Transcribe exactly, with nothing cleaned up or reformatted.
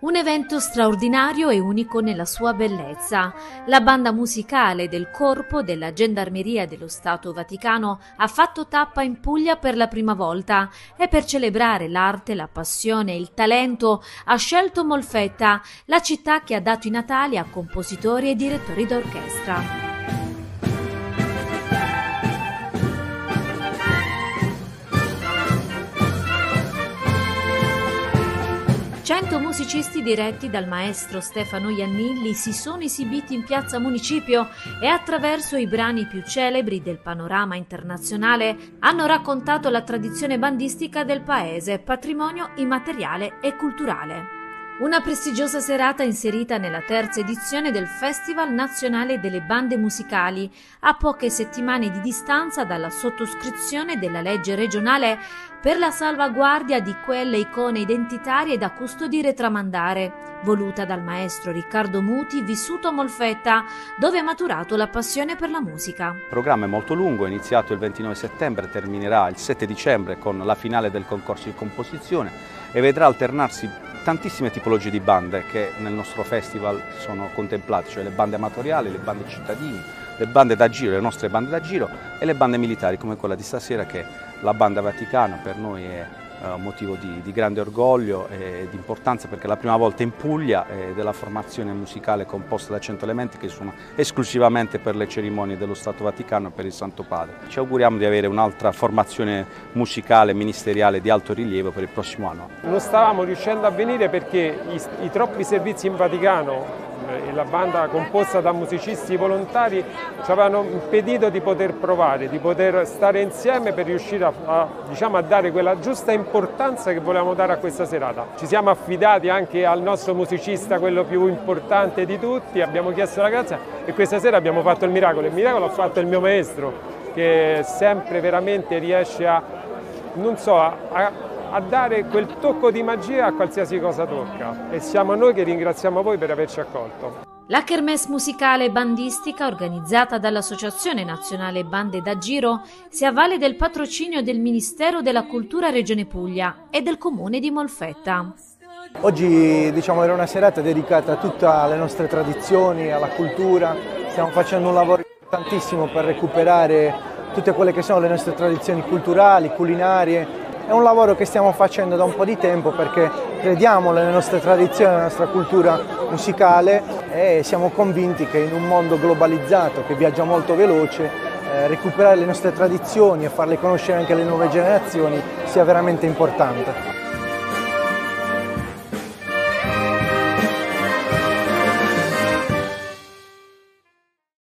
Un evento straordinario e unico nella sua bellezza. La banda musicale del Corpo della Gendarmeria dello Stato Vaticano ha fatto tappa in Puglia per la prima volta e per celebrare l'arte, la passione e il talento ha scelto Molfetta, la città che ha dato i natali a compositori e direttori d'orchestra. Cento musicisti diretti dal maestro Stefano Iannilli si sono esibiti in piazza Municipio e attraverso i brani più celebri del panorama internazionale hanno raccontato la tradizione bandistica del paese, patrimonio immateriale e culturale. Una prestigiosa serata inserita nella terza edizione del Festival Nazionale delle Bande Musicali, a poche settimane di distanza dalla sottoscrizione della legge regionale per la salvaguardia di quelle icone identitarie da custodire e tramandare, voluta dal maestro Riccardo Muti, vissuto a Molfetta, dove ha maturato la passione per la musica. Il programma è molto lungo, è iniziato il ventinove settembre, terminerà il sette dicembre con la finale del concorso di composizione e vedrà alternarsi tantissime tipologie di bande che nel nostro festival sono contemplate, cioè le bande amatoriali, le bande cittadini, le bande da giro, le nostre bande da giro e le bande militari come quella di stasera, che la banda Vaticano per noi è un motivo di, di grande orgoglio e di importanza, perché è la prima volta in Puglia eh, della formazione musicale composta da cento elementi che suona esclusivamente per le cerimonie dello Stato Vaticano e per il Santo Padre. Ci auguriamo di avere un'altra formazione musicale ministeriale di alto rilievo per il prossimo anno. Non stavamo riuscendo a venire perché i, i troppi servizi in Vaticano e la banda composta da musicisti volontari ci avevano impedito di poter provare, di poter stare insieme per riuscire a, a, diciamo, a dare quella giusta importanza che volevamo dare a questa serata. Ci siamo affidati anche al nostro musicista, quello più importante di tutti, abbiamo chiesto la grazia e questa sera abbiamo fatto il miracolo. Il miracolo l'ha fatto il mio maestro, che sempre veramente riesce a, non so, a, a a dare quel tocco di magia a qualsiasi cosa tocca, e siamo noi che ringraziamo voi per averci accolto. La kermesse musicale bandistica, organizzata dall'Associazione Nazionale Bande da Giro, si avvale del patrocinio del Ministero della Cultura Regione Puglia e del Comune di Molfetta. Oggi diciamo, era una serata dedicata a tutte le nostre tradizioni, alla cultura. Stiamo facendo un lavoro importantissimo per recuperare tutte quelle che sono le nostre tradizioni culturali, culinarie. È un lavoro che stiamo facendo da un po' di tempo perché crediamo nelle nostre tradizioni, nella nostra cultura musicale e siamo convinti che in un mondo globalizzato che viaggia molto veloce, eh, recuperare le nostre tradizioni e farle conoscere anche alle nuove generazioni sia veramente importante.